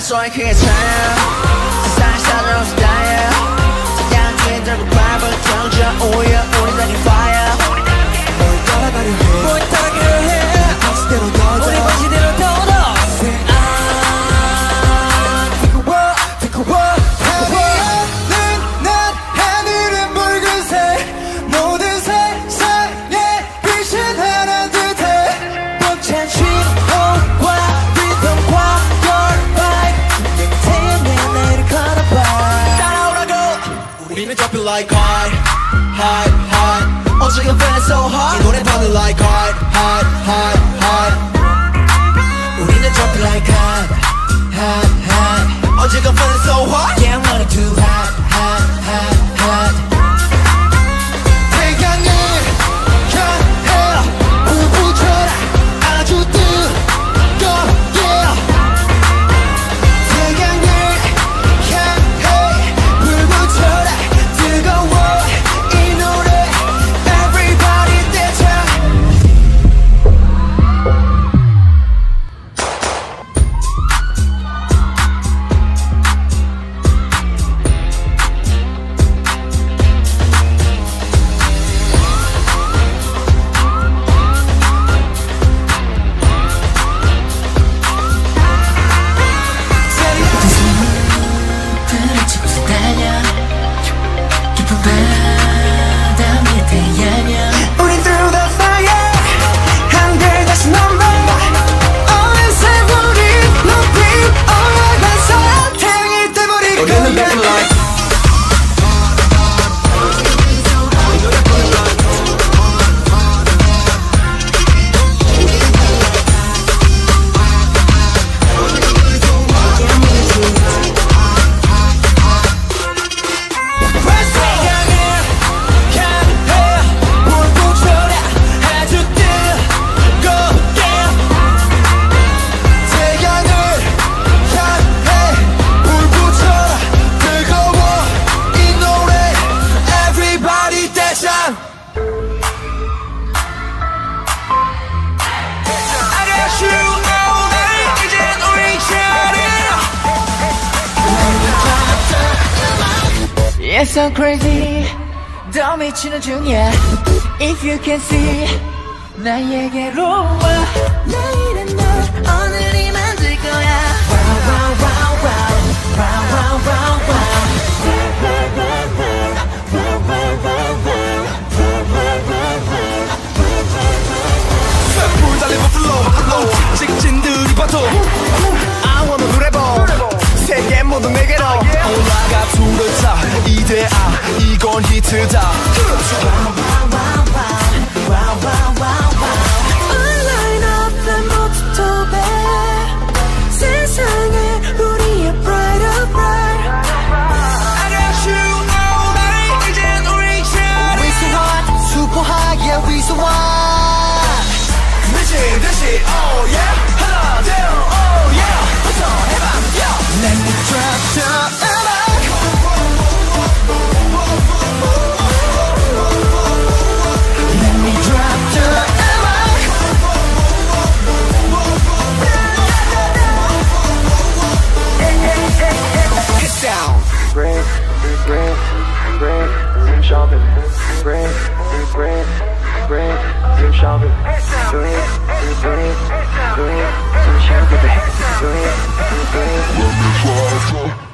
소리 크게 차요 세상이 사자로 스타일 태양 뒤에 들고 밟은 정적 오히려 우리 달린 fire 뭘 따라가려 해 뭘 따라가려 해 박수대로 더 우리 방식대로 더 Dropping like hard, hard, hard. 어제가 feeling so hot. 이 노래 받는 like hard, hard, hard, hard. 우리는 dropping like hard, hard, hard. 어제가 feeling so hot. Yeah, I'm running too hot, hot, hot, hot. 태양을 향해 불붙여라 아주 뜨겁게. 태양을 향해 불붙여라. It's so crazy 더 미치는 중이야 If you can see 나에게로 와 내일은 널 오늘이 만들 거야 Wow wow wow wow Wow wow wow wow 쇠불 달리고 flow 직진들이 봐도 I wanna do that 세계 모두 내게로 올라가 두르자 이대야 이건 히트다 Online up 난 모두 도배 세상에 우리의 brighter bright I got you all night 이젠 우리 차례 We so hot super hot yeah we so hot 미친 oh yeah 하나 둘 oh yeah 부터 해봐 yeah Let me drop the 음악 Let me drop the 음악 Get down Break, break, break, some shopping. Break, break, break, some shopping. Break, break, break, some shopping. Break, break.